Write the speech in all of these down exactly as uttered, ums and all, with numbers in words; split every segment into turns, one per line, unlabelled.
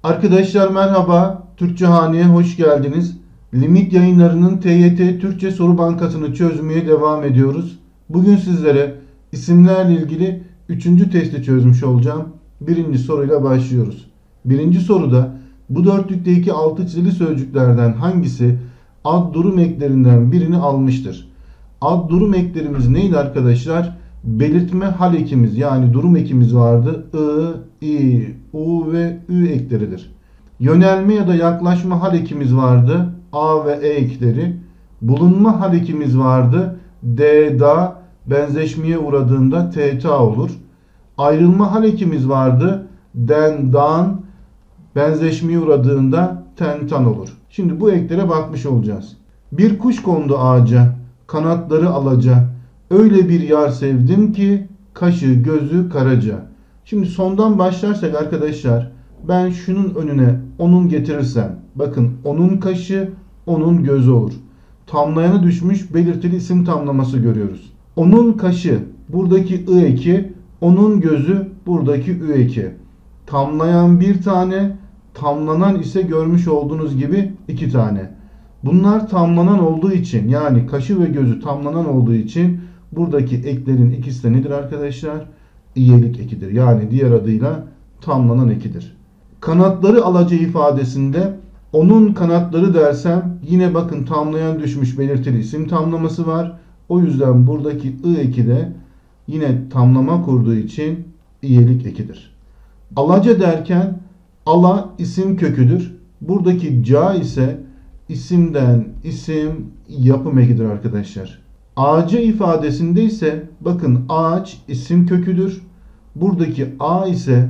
Arkadaşlar merhaba, Türkçe Hane'ye hoş geldiniz. Limit Yayınları'nın T Y T Türkçe Soru Bankası'nı çözmeye devam ediyoruz. Bugün sizlere isimlerle ilgili üçüncü testi çözmüş olacağım. Birinci soruyla başlıyoruz. Birinci soruda bu dörtlükteki altı çizili sözcüklerden hangisi ad durum eklerinden birini almıştır? Ad durum eklerimiz neydi arkadaşlar? Belirtme hal ekimiz yani durum ekimiz vardı. I, I, U ve Ü ekleridir. Yönelme ya da yaklaşma hal ekimiz vardı. A ve E ekleri. Bulunma hal ekimiz vardı. D, da, benzeşmeye uğradığında T, ta olur. Ayrılma hal ekimiz vardı. Den, dan, benzeşmeye uğradığında ten, tan olur. Şimdi bu eklere bakmış olacağız. Bir kuş kondu ağaca, kanatları alaca. Öyle bir yar sevdim ki kaşı gözü karaca. Şimdi sondan başlarsak arkadaşlar ben şunun önüne onun getirirsem bakın onun kaşı onun gözü olur. Tamlayanı düşmüş belirtili isim tamlaması görüyoruz. Onun kaşı buradaki ı eki, onun gözü buradaki ü eki. Tamlayan bir tane, tamlanan ise görmüş olduğunuz gibi iki tane. Bunlar tamlanan olduğu için yani kaşı ve gözü tamlanan olduğu için buradaki eklerin ikisi de nedir arkadaşlar? İyelik ekidir. Yani diğer adıyla tamlanan ekidir. Kanatları alaca ifadesinde onun kanatları dersem yine bakın tamlayan düşmüş belirtili isim tamlaması var. O yüzden buradaki ı eki de yine tamlama kurduğu için iyelik ekidir. Alaca derken ala isim köküdür. Buradaki ca ise isimden isim yapım ekidir arkadaşlar. Ağaca ifadesinde ise bakın ağaç isim köküdür. Buradaki a ise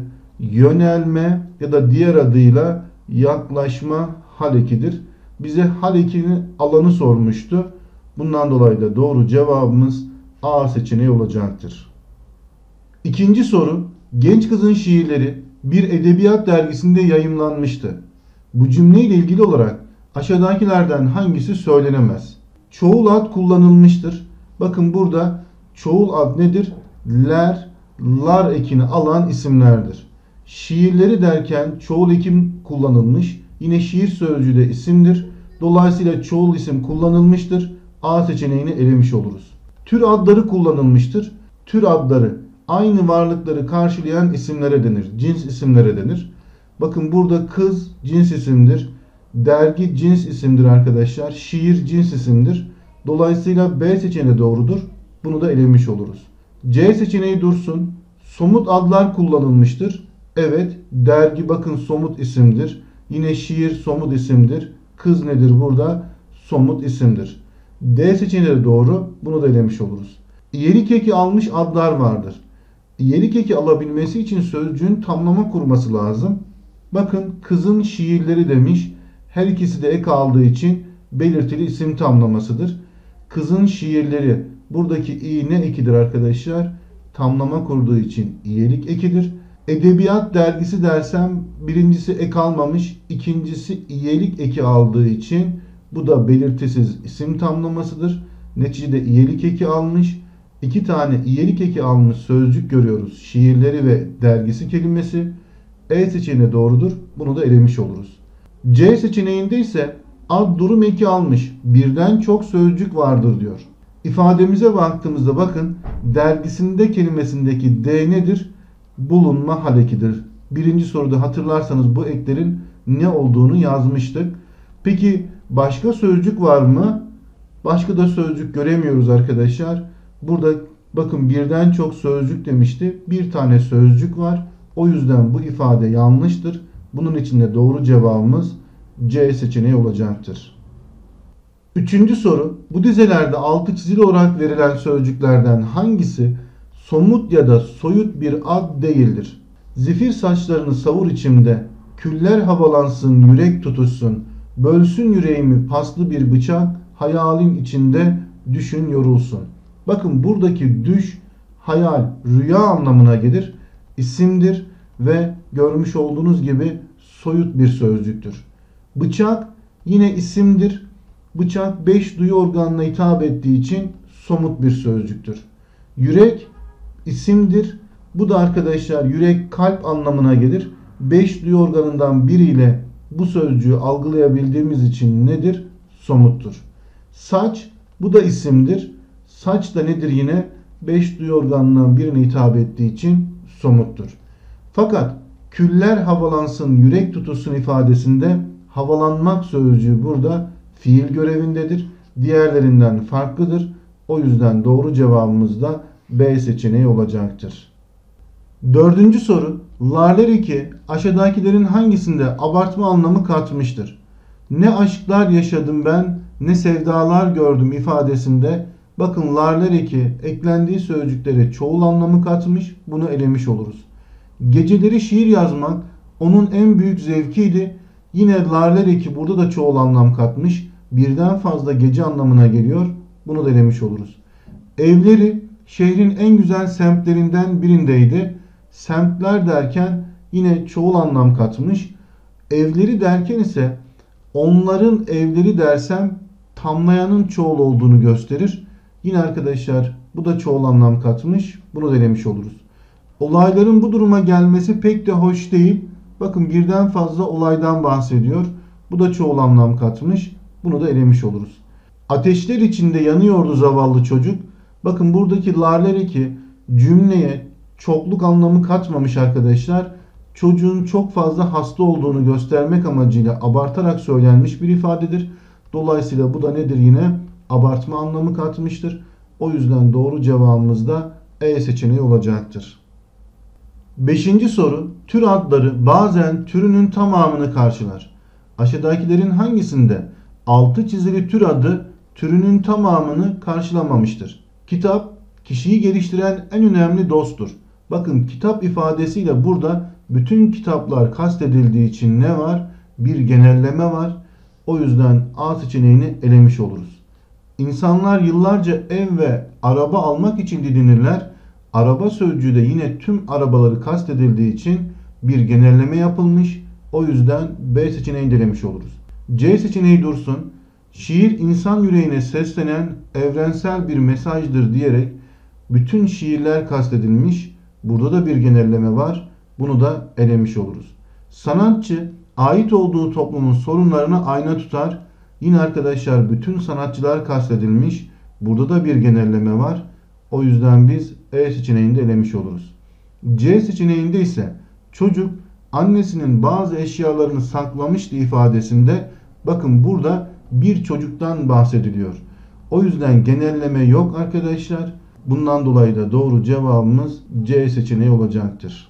yönelme ya da diğer adıyla yaklaşma hal ekidir. Bize hal ekinin alanı sormuştu. Bundan dolayı da doğru cevabımız A seçeneği olacaktır. İkinci soru. Genç kızın şiirleri bir edebiyat dergisinde yayımlanmıştı. Bu cümleyle ilgili olarak aşağıdakilerden hangisi söylenemez? Çoğul ad kullanılmıştır. Bakın burada çoğul ad nedir? Ler, lar ekini alan isimlerdir. Şiirleri derken çoğul ekim kullanılmış. Yine şiir sözcüğü de isimdir. Dolayısıyla çoğul isim kullanılmıştır. A seçeneğini elemiş oluruz. Tür adları kullanılmıştır. Tür adları aynı varlıkları karşılayan isimlere denir. Cins isimlere denir. Bakın burada kız cins isimdir. Dergi cins isimdir arkadaşlar. Şiir cins isimdir. Dolayısıyla B seçeneği doğrudur. Bunu da elemiş oluruz. C seçeneği dursun. Somut adlar kullanılmıştır. Evet, dergi bakın somut isimdir. Yine şiir somut isimdir. Kız nedir burada? Somut isimdir. D seçeneği doğru. Bunu da elemiş oluruz. İyelik eki almış adlar vardır. İyelik eki alabilmesi için sözcüğün tamlama kurması lazım. Bakın kızın şiirleri demiş. Her ikisi de ek aldığı için belirtili isim tamlamasıdır. Kızın şiirleri buradaki i ne ekidir arkadaşlar? Tamlama kurduğu için iyelik ekidir. Edebiyat dergisi dersem birincisi ek almamış, ikincisi iyelik eki aldığı için bu da belirtisiz isim tamlamasıdır. Neticede iyelik eki almış. İki tane iyelik eki almış sözcük görüyoruz. Şiirleri ve dergisi kelimesi. E seçeneği doğrudur. Bunu da elemiş oluruz. C seçeneğinde ise ad durum eki almış birden çok sözcük vardır diyor. İfademize baktığımızda bakın dergisinde kelimesindeki D nedir? Bulunma hal ekidir. Birinci soruda hatırlarsanız bu eklerin ne olduğunu yazmıştık. Peki başka sözcük var mı? Başka da sözcük göremiyoruz arkadaşlar. Burada bakın birden çok sözcük demişti. Bir tane sözcük var. O yüzden bu ifade yanlıştır. Bunun için de doğru cevabımız C seçeneği olacaktır. Üçüncü soru. Bu dizelerde altı çizili olarak verilen sözcüklerden hangisi somut ya da soyut bir ad değildir? Zifir saçlarını savur içimde, küller havalansın yürek tutuşsun, bölsün yüreğimi paslı bir bıçak, hayalin içinde düşün yorulsun. Bakın buradaki düş, hayal, rüya anlamına gelir, isimdir ve görmüş olduğunuz gibi soyut bir sözcüktür. Bıçak yine isimdir. Bıçak beş duyu organına hitap ettiği için somut bir sözcüktür. Yürek isimdir. Bu da arkadaşlar yürek kalp anlamına gelir. beş duyu organından biriyle bu sözcüğü algılayabildiğimiz için nedir? Somuttur. Saç, bu da isimdir. Saç da nedir yine? beş duyu organından birine hitap ettiği için somuttur. Fakat küller havalansın, yürek tutulsun ifadesinde havalanmak sözcüğü burada fiil görevindedir. Diğerlerinden farklıdır. O yüzden doğru cevabımız da B seçeneği olacaktır. Dördüncü soru. Lar iki aşağıdakilerin hangisinde abartma anlamı katmıştır? Ne aşklar yaşadım ben, ne sevdalar gördüm ifadesinde bakın lar iki eklendiği sözcüklere çoğul anlamı katmış. Bunu elemiş oluruz. Geceleri şiir yazmak onun en büyük zevkiydi. Yine lar iki burada da çoğul anlam katmış. Birden fazla gece anlamına geliyor. Bunu da elemiş oluruz. Evleri şehrin en güzel semtlerinden birindeydi. Semtler derken yine çoğul anlam katmış. Evleri derken ise onların evleri dersem tamlayanın çoğul olduğunu gösterir. Yine arkadaşlar bu da çoğul anlam katmış. Bunu denemiş oluruz. Olayların bu duruma gelmesi pek de hoş değil. Bakın birden fazla olaydan bahsediyor. Bu da çoğul anlam katmış. Bunu da elemiş oluruz. Ateşler içinde yanıyordu zavallı çocuk. Bakın buradaki lar iki cümleye çokluk anlamı katmamış arkadaşlar. Çocuğun çok fazla hasta olduğunu göstermek amacıyla abartarak söylenmiş bir ifadedir. Dolayısıyla bu da nedir yine? Abartma anlamı katmıştır. O yüzden doğru cevabımız da E seçeneği olacaktır. Beşinci soru. Tür adları bazen türünün tamamını karşılar. Aşağıdakilerin hangisinde altı çizili tür adı türünün tamamını karşılamamıştır? Kitap, kişiyi geliştiren en önemli dosttur. Bakın kitap ifadesiyle burada bütün kitaplar kastedildiği için ne var? Bir genelleme var. O yüzden A seçeneğini elemiş oluruz. İnsanlar yıllarca ev ve araba almak için didinirler. Araba sözcüğü de yine tüm arabaları kastedildiği için bir genelleme yapılmış. O yüzden B seçeneğini elemiş oluruz. C seçeneği dursun. Şiir insan yüreğine seslenen evrensel bir mesajdır diyerek bütün şiirler kastedilmiş. Burada da bir genelleme var. Bunu da elemiş oluruz. Sanatçı ait olduğu toplumun sorunlarını ayna tutar. Yine arkadaşlar bütün sanatçılar kastedilmiş. Burada da bir genelleme var. O yüzden biz E seçeneğini de elemiş oluruz. C seçeneğinde ise çocuk annesinin bazı eşyalarını saklamıştı ifadesinde bakın burada bir çocuktan bahsediliyor. O yüzden genelleme yok arkadaşlar. Bundan dolayı da doğru cevabımız C seçeneği olacaktır.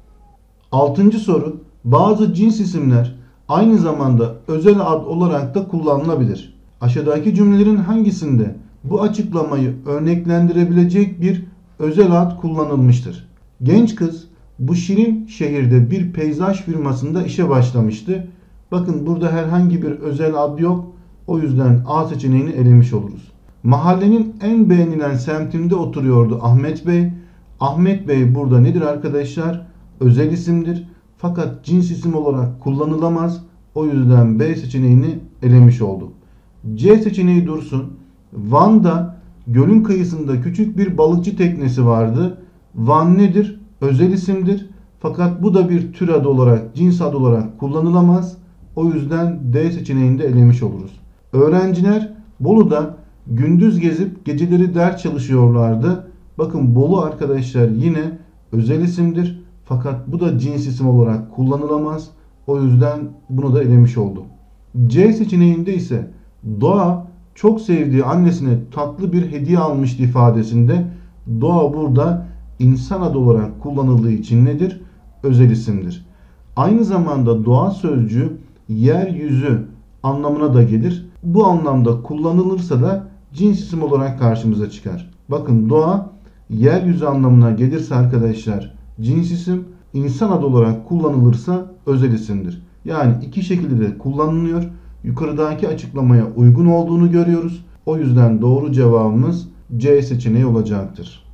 Altıncı soru. Bazı cins isimler aynı zamanda özel ad olarak da kullanılabilir. Aşağıdaki cümlelerin hangisinde bu açıklamayı örneklendirebilecek bir özel ad kullanılmıştır? Genç kız bu şirin şehirde bir peyzaj firmasında işe başlamıştı. Bakın burada herhangi bir özel ad yok. O yüzden A seçeneğini elemiş oluruz. Mahallenin en beğenilen semtinde oturuyordu Ahmet Bey. Ahmet Bey burada nedir arkadaşlar? Özel isimdir. Fakat cins isim olarak kullanılamaz. O yüzden B seçeneğini elemiş olduk. C seçeneği dursun. Van'da gölün kıyısında küçük bir balıkçı teknesi vardı. Van nedir? Özel isimdir. Fakat bu da bir tür adı olarak, cins adı olarak kullanılamaz. O yüzden D seçeneğini de elemiş oluruz. Öğrenciler Bolu'da gündüz gezip geceleri ders çalışıyorlardı. Bakın Bolu arkadaşlar yine özel isimdir. Fakat bu da cins isim olarak kullanılamaz. O yüzden bunu da elemiş oldum. C seçeneğinde ise Doğa çok sevdiği annesine tatlı bir hediye almıştı ifadesinde Doğa burada insan adı olarak kullanıldığı için nedir? Özel isimdir. Aynı zamanda doğa sözcüğü yeryüzü anlamına da gelir. Bu anlamda kullanılırsa da cins isim olarak karşımıza çıkar. Bakın doğa yeryüzü anlamına gelirse arkadaşlar cins isim, insan adı olarak kullanılırsa özel isimdir. Yani iki şekilde de kullanılıyor. Yukarıdaki açıklamaya uygun olduğunu görüyoruz. O yüzden doğru cevabımız C seçeneği olacaktır.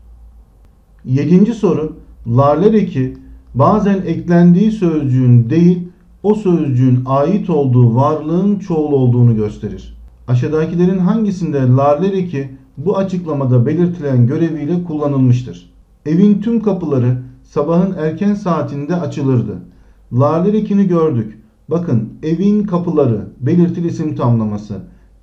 Yedinci soru. Lar iki bazen eklendiği sözcüğün değil, o sözcüğün ait olduğu varlığın çoğul olduğunu gösterir. Aşağıdakilerin hangisinde lar iki bu açıklamada belirtilen göreviyle kullanılmıştır? Evin tüm kapıları sabahın erken saatinde açılırdı. Lale ekini gördük. Bakın evin kapıları belirtili isim tamlaması.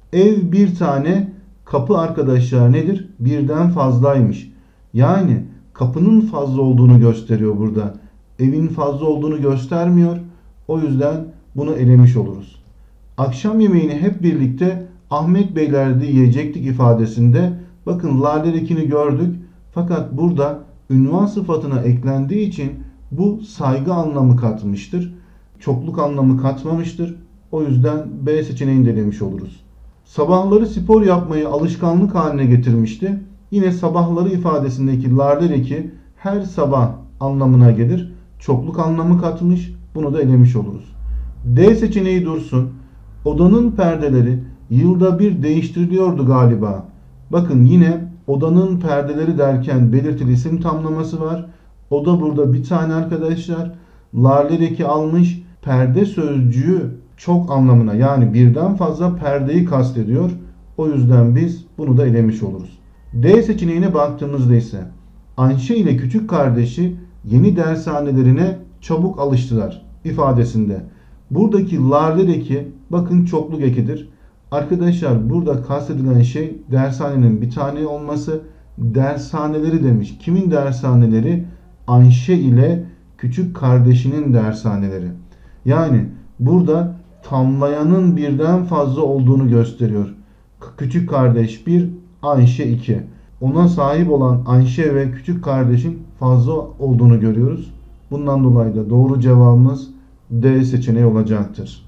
Ev bir tane, kapı arkadaşlar nedir? Birden fazlaymış. Yani kapının fazla olduğunu gösteriyor burada. Evin fazla olduğunu göstermiyor. O yüzden bunu elemiş oluruz. Akşam yemeğini hep birlikte Ahmet Beylerde yiyecektik ifadesinde bakın lale ekini gördük. Fakat burada ünvan sıfatına eklendiği için bu saygı anlamı katmıştır. Çokluk anlamı katmamıştır. O yüzden B seçeneğini de elemiş oluruz. Sabahları spor yapmayı alışkanlık haline getirmişti. Yine sabahları ifadesindeki lale eki her sabah anlamına gelir. Çokluk anlamı katmış. Bunu da elemiş oluruz. D seçeneği dursun. Odanın perdeleri yılda bir değiştiriliyordu galiba. Bakın yine odanın perdeleri derken belirtili isim tamlaması var. Oda burada bir tane arkadaşlar. Lale eki almış. Perde sözcüğü çok anlamına yani birden fazla perdeyi kastediyor. O yüzden biz bunu da elemiş oluruz. D seçeneğine baktığımızda ise Ayşe ile küçük kardeşi yeni dershanelerine çabuk alıştılar ifadesinde. Buradaki lale eki bakın çokluk ekidir. Arkadaşlar burada kastedilen şey dershanenin bir tane olması. Dershaneleri demiş. Kimin dershaneleri? Ayşe ile küçük kardeşinin dershaneleri. Yani burada tamlayanın birden fazla olduğunu gösteriyor. Küçük kardeş bir, Ayşe iki. Ona sahip olan Ayşe ve küçük kardeşin fazla olduğunu görüyoruz. Bundan dolayı da doğru cevabımız D seçeneği olacaktır.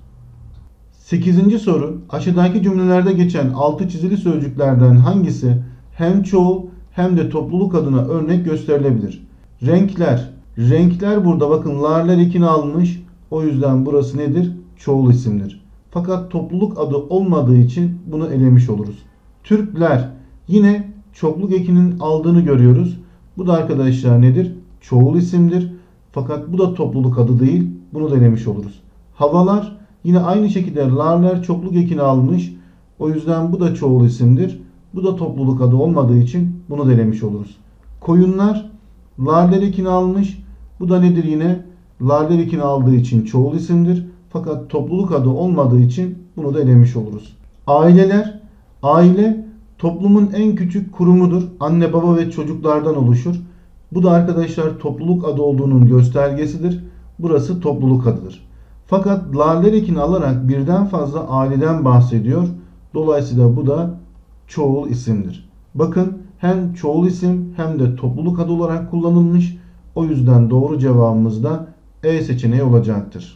sekizinci soru. Aşağıdaki cümlelerde geçen altı çizili sözcüklerden hangisi hem çoğul hem de topluluk adına örnek gösterilebilir? Renkler. Renkler burada bakın lale ekini almış. O yüzden burası nedir? Çoğul isimdir. Fakat topluluk adı olmadığı için bunu elemiş oluruz. Türkler. Yine çokluk ekinin aldığını görüyoruz. Bu da arkadaşlar nedir? Çoğul isimdir. Fakat bu da topluluk adı değil. Bunu da elemiş oluruz. Havalar. Yine aynı şekilde larler çokluk ekini almış. O yüzden bu da çoğul isimdir. Bu da topluluk adı olmadığı için bunu da elemiş oluruz. Koyunlar. Larler ekini almış. Bu da nedir yine? Larler ekini aldığı için çoğul isimdir. Fakat topluluk adı olmadığı için bunu da elemiş oluruz. Aileler. Aile toplumun en küçük kurumudur. Anne, baba ve çocuklardan oluşur. Bu da arkadaşlar topluluk adı olduğunun göstergesidir. Burası topluluk adıdır. Fakat lale ekini alarak birden fazla aileden bahsediyor. Dolayısıyla bu da çoğul isimdir. Bakın hem çoğul isim hem de topluluk adı olarak kullanılmış. O yüzden doğru cevabımız da E seçeneği olacaktır.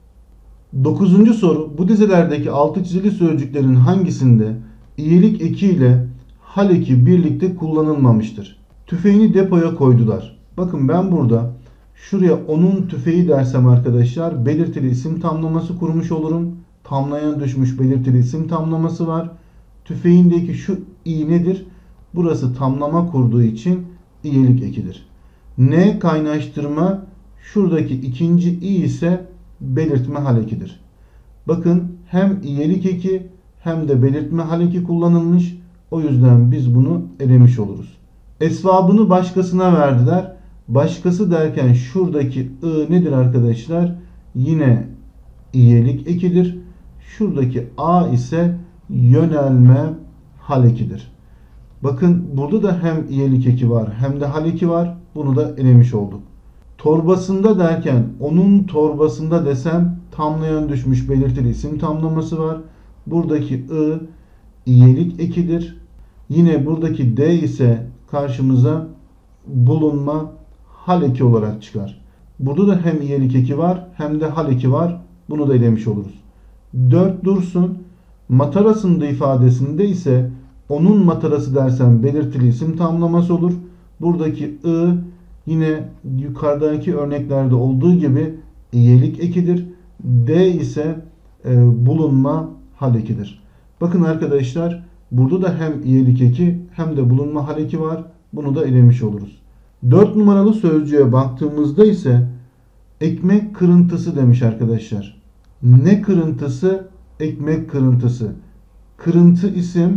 dokuzuncu soru. Bu dizelerdeki altı çizili sözcüklerin hangisinde iyilik eki ile hal eki birlikte kullanılmamıştır? Tüfeğini depoya koydular. Bakın ben burada şuraya onun tüfeği dersem arkadaşlar belirtili isim tamlaması kurmuş olurum. Tamlayan düşmüş belirtili isim tamlaması var. Tüfeğindeki şu i nedir? Burası tamlama kurduğu için iyilik ekidir. Ne kaynaştırma, şuradaki ikinci i ise belirtme hal ekidir. Bakın hem iyilik eki hem de belirtme hal eki kullanılmış. O yüzden biz bunu elemiş oluruz. Esvabını başkasına verdiler. Başkası derken şuradaki I nedir arkadaşlar? Yine iyilik ekidir. Şuradaki A ise yönelme hal ekidir. Bakın burada da hem iyilik eki var hem de hal eki var. Bunu da elemiş olduk. Torbasında derken onun torbasında desem tamlayan düşmüş belirtili isim tamlaması var. Buradaki I iyilik ekidir. Yine buradaki D ise karşımıza bulunma hal eki olarak çıkar. Burada da hem iyilik eki var hem de hal eki var. Bunu da elemiş oluruz. dört dursun. Matarasında ifadesinde ise onun matarası dersen belirtili isim tamlaması olur. Buradaki I yine yukarıdaki örneklerde olduğu gibi iyilik ekidir. D ise e, bulunma hal ekidir. Bakın arkadaşlar burada da hem iyilik eki hem de bulunma hal eki var. Bunu da elemiş oluruz. dört numaralı sözcüğe baktığımızda ise ekmek kırıntısı demiş arkadaşlar. Ne kırıntısı? Ekmek kırıntısı. Kırıntı isim,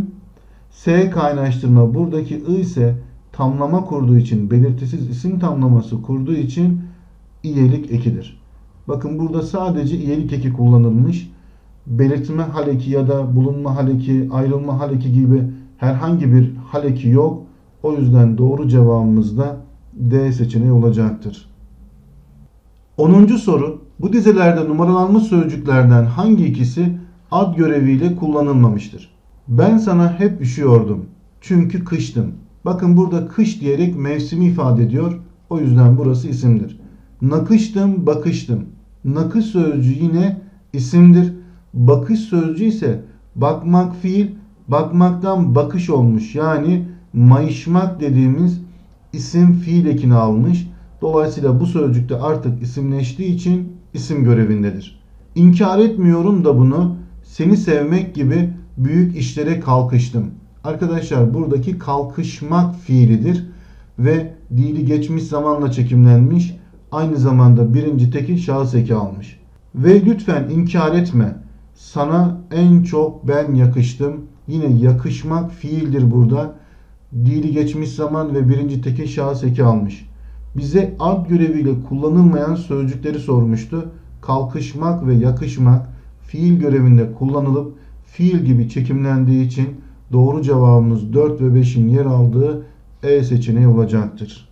S kaynaştırma, buradaki I ise tamlama kurduğu için, belirtisiz isim tamlaması kurduğu için iyilik ekidir. Bakın burada sadece iyelik eki kullanılmış. Belirtme hal eki ya da bulunma hal eki, ayrılma hal eki gibi herhangi bir hal eki yok. O yüzden doğru cevabımız da D seçeneği olacaktır. onuncu soru. Bu dizelerde numaralanmış sözcüklerden hangi ikisi ad göreviyle kullanılmamıştır? Ben sana hep üşüyordum. Çünkü kıştım. Bakın burada kış diyerek mevsimi ifade ediyor. O yüzden burası isimdir. Nakıştım, bakıştım. Nakış sözcüğü yine isimdir. Bakış sözcüğü ise bakmak fiil, bakmaktan bakış olmuş. Yani mayışmak dediğimiz isim fiil ekini almış. Dolayısıyla bu sözcükte artık isimleştiği için isim görevindedir. İnkar etmiyorum da bunu, seni sevmek gibi büyük işlere kalkıştım. Arkadaşlar buradaki kalkışmak fiilidir ve dili geçmiş zamanla çekimlenmiş. Aynı zamanda birinci tekil şahıs eki almış. Ve lütfen inkar etme. Sana en çok ben yakıştım. Yine yakışmak fiildir burada. Dili geçmiş zaman ve birinci tekil şahıs eki almış. Bize ad göreviyle kullanılmayan sözcükleri sormuştu. Kalkışmak ve yakışmak fiil görevinde kullanılıp fiil gibi çekimlendiği için doğru cevabımız dört ve beşin yer aldığı E seçeneği olacaktır.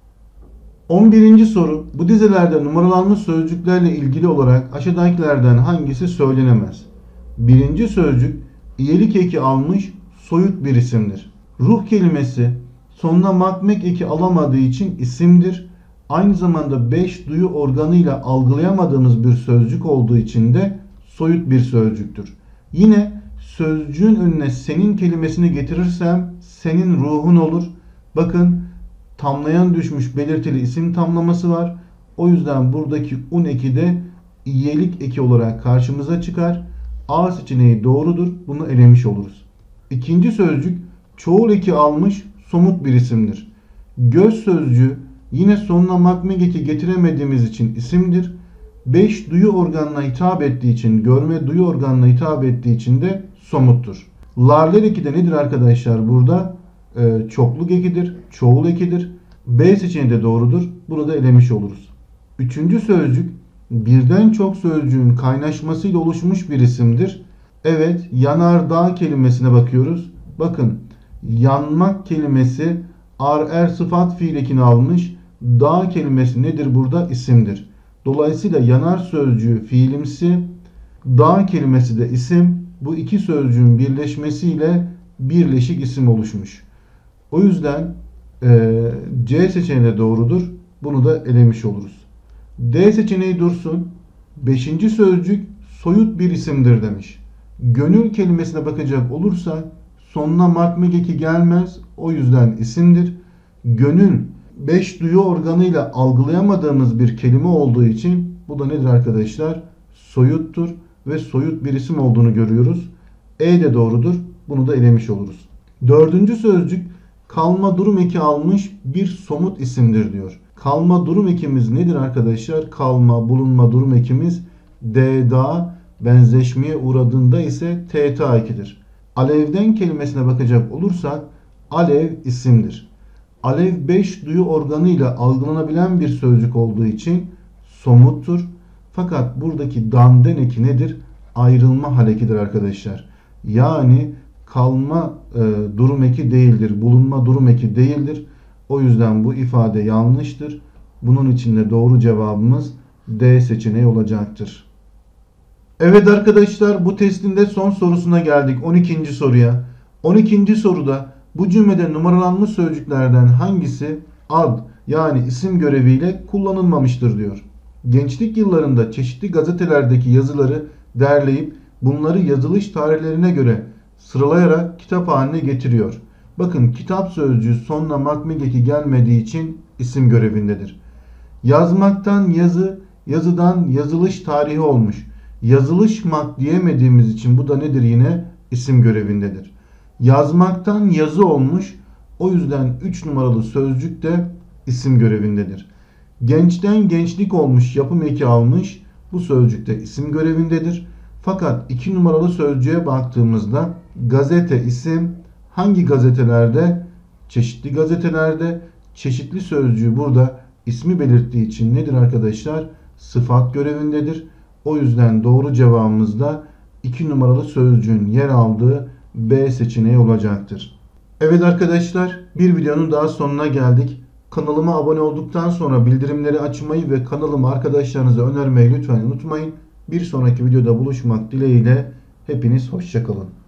on birinci soru. Bu dizelerde numaralanmış sözcüklerle ilgili olarak aşağıdakilerden hangisi söylenemez? Birinci sözcük iyelik eki almış soyut bir isimdir. Ruh kelimesi sonuna makmek eki alamadığı için isimdir. Aynı zamanda beş duyu organıyla algılayamadığımız bir sözcük olduğu için de soyut bir sözcüktür. Yine sözcüğün önüne senin kelimesini getirirsem senin ruhun olur. Bakın tamlayan düşmüş belirtili isim tamlaması var. O yüzden buradaki un eki de iyelik eki olarak karşımıza çıkar. A seçeneği doğrudur. Bunu elemiş oluruz. İkinci sözcük çoğul eki almış somut bir isimdir. Göz sözcüğü yine sonuna makmek eki getiremediğimiz için isimdir. beş duyu organına hitap ettiği için, görme duyu organına hitap ettiği için de somuttur. Larler eki de nedir arkadaşlar burada? Ee, çokluk ekidir, çoğul ekidir. B seçeneği de doğrudur. Bunu da elemiş oluruz. Üçüncü sözcük birden çok sözcüğün kaynaşmasıyla oluşmuş bir isimdir. Evet, yanardağ kelimesine bakıyoruz. Bakın, yanmak kelimesi ar er sıfat fiil ekini almış. Dağ kelimesi nedir burada? İsimdir. Dolayısıyla yanar sözcüğü fiilimsi, dağ kelimesi de isim. Bu iki sözcüğün birleşmesiyle birleşik isim oluşmuş. O yüzden e, C seçeneği de doğrudur. Bunu da elemiş oluruz. D seçeneği dursun. Beşinci sözcük soyut bir isimdir demiş. Gönül kelimesine bakacak olursak sonuna makmek eki gelmez. O yüzden isimdir. Gönül beş duyu organıyla algılayamadığımız bir kelime olduğu için bu da nedir arkadaşlar? Soyuttur ve soyut bir isim olduğunu görüyoruz. E de doğrudur. Bunu da elemiş oluruz. Dördüncü sözcük kalma durum eki almış bir somut isimdir diyor. Kalma durum ekimiz nedir arkadaşlar? Kalma, bulunma durum ekimiz D da, benzeşmeye uğradığında ise T ta ekidir. Alevden kelimesine bakacak olursak alev isimdir. Alev beş duyu organıyla algılanabilen bir sözcük olduğu için somuttur. Fakat buradaki danden eki nedir? Ayrılma hal ekidir arkadaşlar. Yani kalma e, durum eki değildir. Bulunma durum eki değildir. O yüzden bu ifade yanlıştır. Bunun için de doğru cevabımız D seçeneği olacaktır. Evet arkadaşlar, bu testin de son sorusuna geldik. on ikinci soruya. on ikinci soruda bu cümlede numaralanmış sözcüklerden hangisi ad yani isim göreviyle kullanılmamıştır diyor. Gençlik yıllarında çeşitli gazetelerdeki yazıları derleyip bunları yazılış tarihlerine göre sıralayarak kitap haline getiriyor. Bakın kitap sözcüğü sonuna makmek eki gelmediği için isim görevindedir. Yazmaktan yazı, yazıdan yazılış tarihi olmuş. Yazılışmak diyemediğimiz için bu da nedir yine? İsim görevindedir. Yazmaktan yazı olmuş. O yüzden üç numaralı sözcük de isim görevindedir. Gençten gençlik olmuş, yapım eki almış. Bu sözcük de isim görevindedir. Fakat iki numaralı sözcüğe baktığımızda gazete isim, hangi gazetelerde? Çeşitli gazetelerde. Çeşitli sözcüğü burada ismi belirttiği için nedir arkadaşlar? sıfat görevindedir. O yüzden doğru cevabımız da iki numaralı sözcüğün yer aldığı B seçeneği olacaktır. Evet arkadaşlar, bir videonun daha sonuna geldik. Kanalıma abone olduktan sonra bildirimleri açmayı ve kanalımı arkadaşlarınıza önermeyi lütfen unutmayın. Bir sonraki videoda buluşmak dileğiyle hepiniz hoşça kalın.